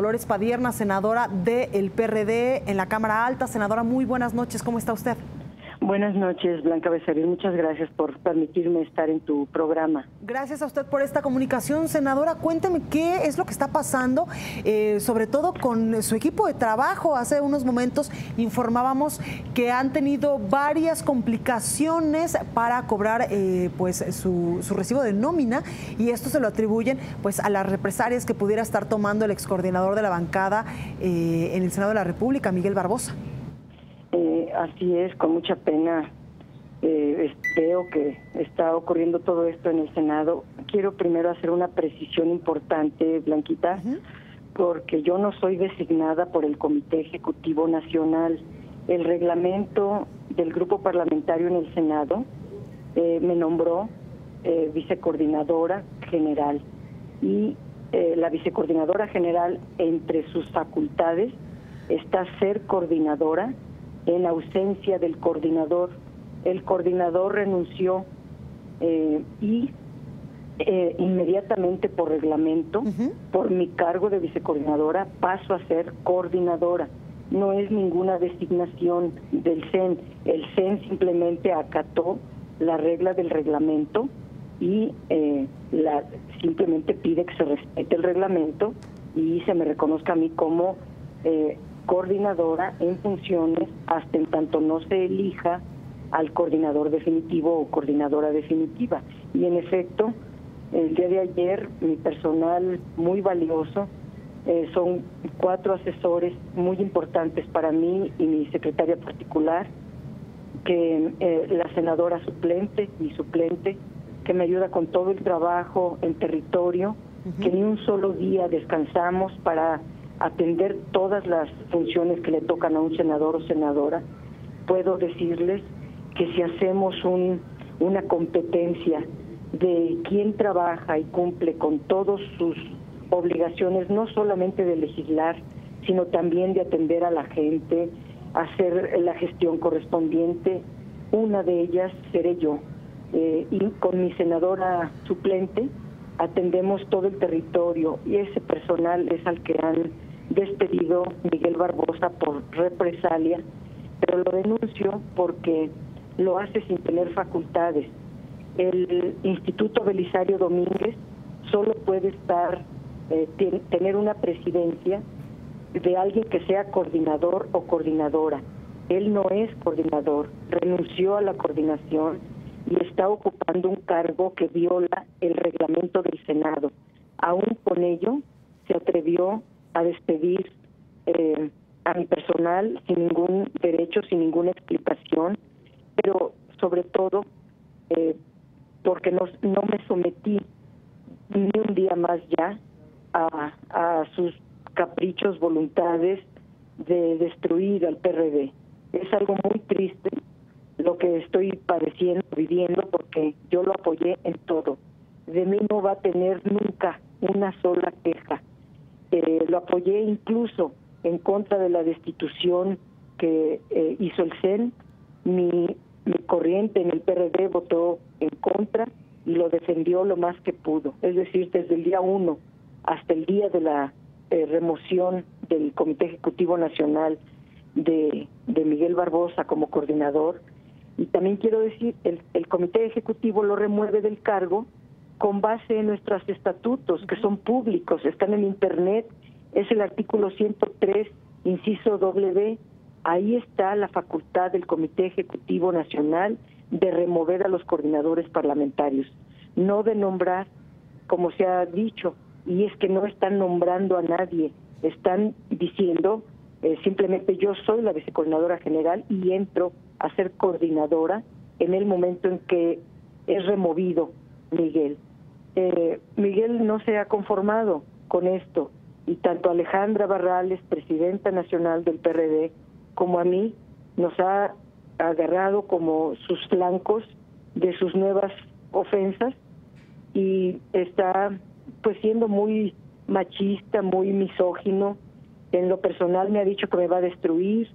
Dolores Padierna, senadora del PRD en la Cámara Alta. Senadora, muy buenas noches, ¿cómo está usted? Buenas noches, Blanca Becerril. Muchas gracias por permitirme estar en tu programa. Gracias a usted por esta comunicación. Senadora, cuénteme qué es lo que está pasando, sobre todo con su equipo de trabajo. Hace unos momentos informábamos que han tenido varias complicaciones para cobrar pues su recibo de nómina, y esto se lo atribuyen pues a las represalias que pudiera estar tomando el excoordinador de la bancada en el Senado de la República, Miguel Barbosa. Así es, con mucha pena veo que está ocurriendo todo esto en el Senado. Quiero primero hacer una precisión importante, Blanquita, porque yo no soy designada por el Comité Ejecutivo Nacional. El reglamento del grupo parlamentario en el Senado me nombró vicecoordinadora general, y la vicecoordinadora general, entre sus facultades está ser coordinadora en ausencia del coordinador. El coordinador renunció y inmediatamente por reglamento, por mi cargo de vicecoordinadora, paso a ser coordinadora. No es ninguna designación del CEN. El CEN simplemente acató la regla del reglamento y simplemente pide que se respete el reglamento y se me reconozca a mí como coordinadora en funciones hasta en tanto no se elija al coordinador definitivo o coordinadora definitiva. Y en efecto, el día de ayer mi personal muy valioso, son 4 asesores muy importantes para mí y mi secretaria particular, que la senadora suplente, mi suplente, que me ayuda con todo el trabajo en territorio, que ni un solo día descansamos para atender todas las funciones que le tocan a un senador o senadora. Puedo decirles que si hacemos una competencia de quién trabaja y cumple con todas sus obligaciones, no solamente de legislar, sino también de atender a la gente, hacer la gestión correspondiente, una de ellas seré yo. Y con mi senadora suplente atendemos todo el territorio, y ese personal es al que han despedido Miguel Barbosa por represalia, pero lo denuncio porque lo hace sin tener facultades. El Instituto Belisario Domínguez solo puede tener una presidencia de alguien que sea coordinador o coordinadora. Él no es coordinador, renunció a la coordinación y está ocupando un cargo que viola el reglamento del Senado. Aún con ello, se atrevió a despedir a mi personal sin ningún derecho, sin ninguna explicación, pero sobre todo porque no me sometí ni un día más ya a sus caprichos, voluntades de destruir al PRD. Es algo muy triste lo que estoy padeciendo, viviendo, porque yo lo apoyé en todo. De mí no va a tener nunca una sola queja. Lo apoyé incluso en contra de la destitución que hizo el CEN. Mi corriente en el PRD votó en contra y lo defendió lo más que pudo. Es decir, desde el día 1 hasta el día de la remoción del Comité Ejecutivo Nacional de Miguel Barbosa como coordinador. Y también quiero decir, el Comité Ejecutivo lo remueve del cargo con base en nuestros estatutos, que son públicos, están en Internet. Es el artículo 103, inciso W. Ahí está la facultad del Comité Ejecutivo Nacional de remover a los coordinadores parlamentarios, no de nombrar, como se ha dicho, y es que no están nombrando a nadie, están diciendo simplemente yo soy la vicecoordinadora general y entro a ser coordinadora en el momento en que es removido Miguel. Miguel no se ha conformado con esto, y tanto Alejandra Barrales, presidenta nacional del PRD, como a mí, nos ha agarrado como sus flancos de sus nuevas ofensas, y está pues siendo muy machista, muy misógino. En lo personal me ha dicho que me va a destruir,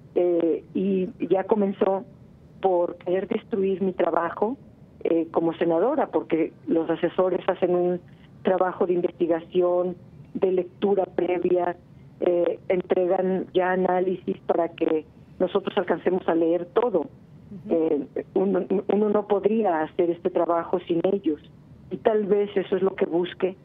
y ya comenzó por querer destruir mi trabajo como senadora, porque los asesores hacen un trabajo de investigación de lectura previa, entregan ya análisis para que nosotros alcancemos a leer todo. Uno no podría hacer este trabajo sin ellos, y tal vez eso es lo que busque,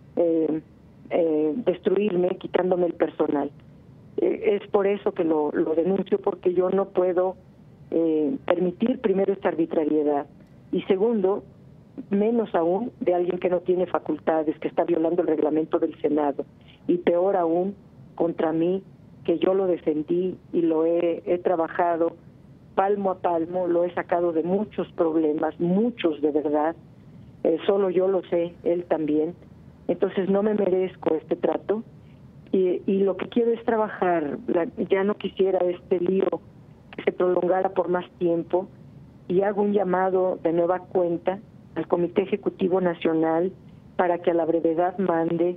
destruirme, quitándome el personal. Es por eso que lo denuncio, porque yo no puedo permitir, primero, esta arbitrariedad, y segundo, menos aún de alguien que no tiene facultades, que está violando el reglamento del Senado, y peor aún contra mí, que yo lo defendí y lo he trabajado palmo a palmo, lo he sacado de muchos problemas, muchos de verdad, solo yo lo sé, él también. Entonces no me merezco este trato, y lo que quiero es trabajar. Ya no quisiera este lío que se prolongara por más tiempo, y hago un llamado de nueva cuenta al Comité Ejecutivo Nacional para que a la brevedad mande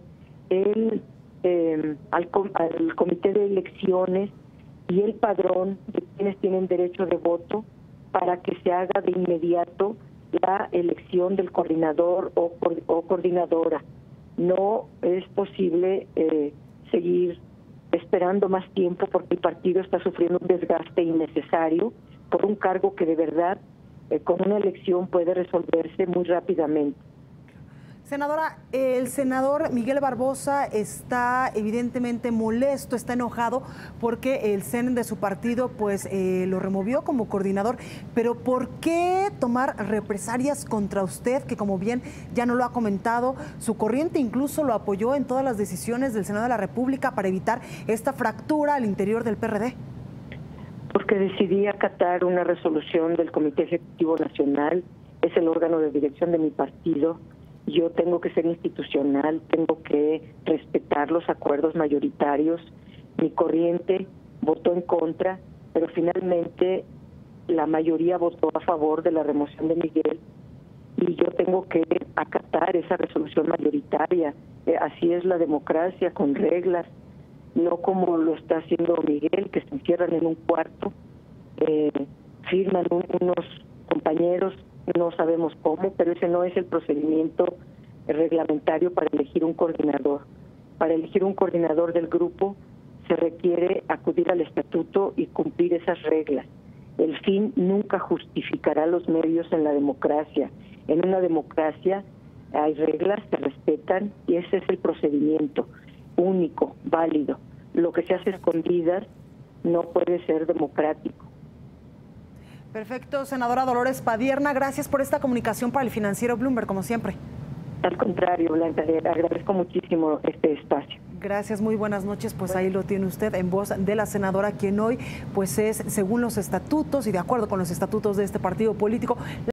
al Comité de Elecciones y el padrón de quienes tienen derecho de voto, para que se haga de inmediato la elección del coordinador o coordinadora. No es posible seguir esperando más tiempo, porque el partido está sufriendo un desgaste innecesario por un cargo que de verdad con una elección puede resolverse muy rápidamente. Senadora, el senador Miguel Barbosa está evidentemente molesto, está enojado porque el CEN de su partido pues lo removió como coordinador, pero ¿por qué tomar represalias contra usted, que como bien ya no lo ha comentado, su corriente incluso lo apoyó en todas las decisiones del Senado de la República para evitar esta fractura al interior del PRD? Porque decidí acatar una resolución del Comité Ejecutivo Nacional, es el órgano de dirección de mi partido. Yo tengo que ser institucional, tengo que respetar los acuerdos mayoritarios. Mi corriente votó en contra, pero finalmente la mayoría votó a favor de la remoción de Miguel, y yo tengo que acatar esa resolución mayoritaria. Así es la democracia, con reglas, no como lo está haciendo Miguel, que se encierran en un cuarto, firman unos compañeros, no sabemos cómo, pero ese no es el procedimiento reglamentario para elegir un coordinador. Para elegir un coordinador del grupo se requiere acudir al estatuto y cumplir esas reglas. El fin nunca justificará los medios en la democracia. En una democracia hay reglas, se respetan, y ese es el procedimiento único, válido. Lo que se hace a escondidas no puede ser democrático. Perfecto, senadora Dolores Padierna, gracias por esta comunicación para el Financiero Bloomberg, como siempre. Al contrario, Blanca, le agradezco muchísimo este espacio. Gracias, muy buenas noches. Pues ahí lo tiene usted en voz de la senadora, quien hoy pues es, según los estatutos y de acuerdo con los estatutos de este partido político,